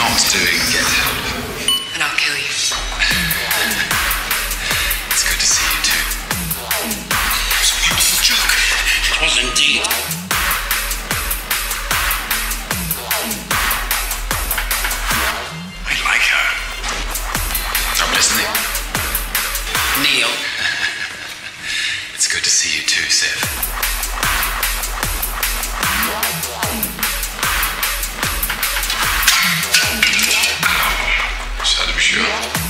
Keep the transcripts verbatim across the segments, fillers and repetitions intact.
not doing Get Help. And I'll kill you. It's good to see you too. It was a wonderful joke. It was indeed. I like her. I'm listening. Neil. It's good to see you too, Sif. Just had to be sure.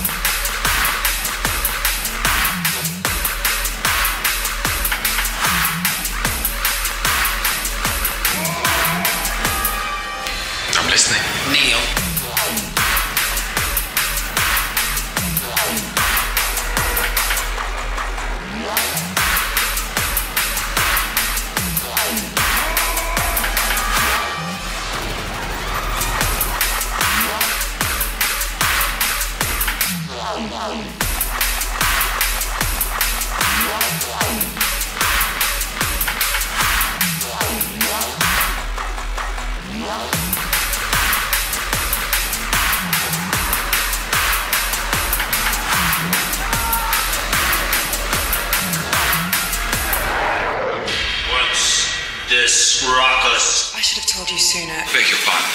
I'm listening. Neil. What's this ruckus? I should have told you sooner. Beg your pardon.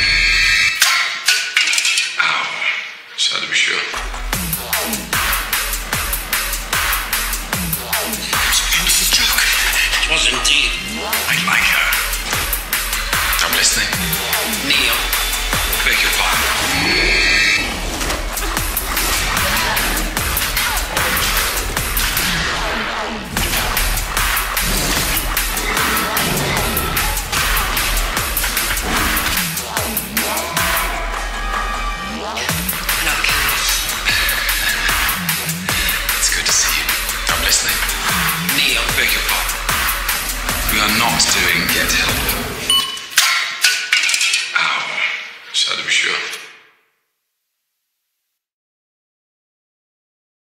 Ow. Just had to be sure. It was a wonderful joke. It was indeed. I like her. I'm listening. Neil. Beg your pardon. And I'll kill you. It's good to see you. I'm listening. Neil. Beg your pardon. We are not doing Get Help.